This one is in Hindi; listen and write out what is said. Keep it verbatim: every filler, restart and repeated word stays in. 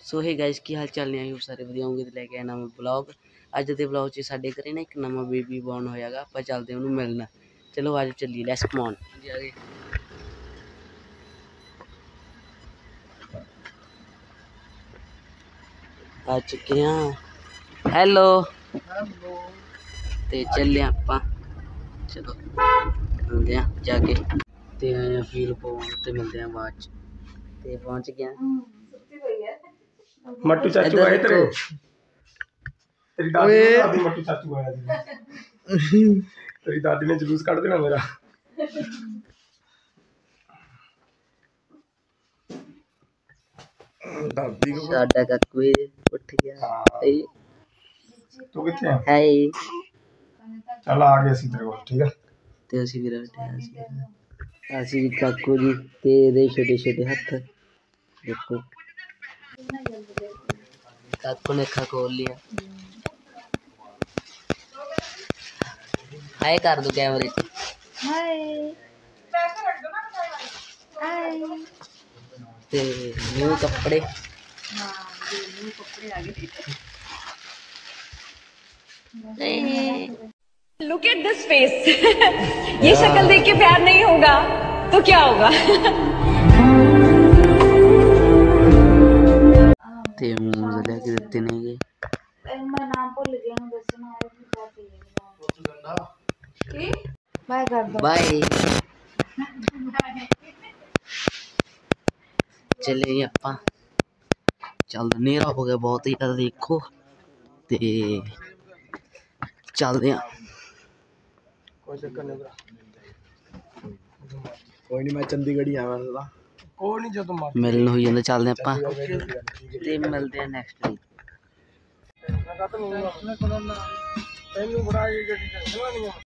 सो हे गाइस की हाल चाल नहीं, सारे वधिया होंगे। तो लैके आया नवा ब्लॉग। अज के ब्लॉग च साडे घरे ना एक नवा बेबी बॉर्न होयागा, आपां चलदे उहनूं मिलना। चलो आज चलिए, लेट्स कम ऑन। आ चुके हैं। हेलो ते चलिए आपां, चलो मिलते हैं जाके। ते आए फील पवाउण ते मिलते हैं बाद च। ते पहुंच गया मट्टू चाचू आए तेरे। तेरी दादी ने दादी मट्टू चाचू आया जी। तेरी दादी ने जुलूस काट देना मेरा। दादी को साडा काकू उठ गया। तू किथे है? हाय चल आ गए सी तेरे को, ठीक है। ते असी भी बैठे हैं, असी भी काकू जी ते दे छोटे छोटे हत्थ देखो। काकू ने अखा खोल लिया। हाय कर दो कैमरे च। हाय हाय। ते न्यू कपड़े। हां ये न्यू कपड़े आ गए। Look at this face. ये शक्ल देख के प्यार नहीं होगा तो क्या होगा? ते मुंह से लेके देते नहीं गए। मैं नाम भूल गया हूं, दसना है कि क्या चाहिए। बाय कर दो। बाय। चले आपां चल, नेरा हो गया बहुत ही ज्यादा, देखो ते चलदे आ। कोई चक्कर नहीं बरा, कोई नहीं, मैं चंडीगढ़ ही आया था। कोई नहीं, जो तुम मिलन हो जांदा। चलदे आपां ते मिलदे आ नेक्स्ट वीक। मैं कहता नहीं, उसने कोरोना तैनू बड़ा ये गड्डी चलना नहीं।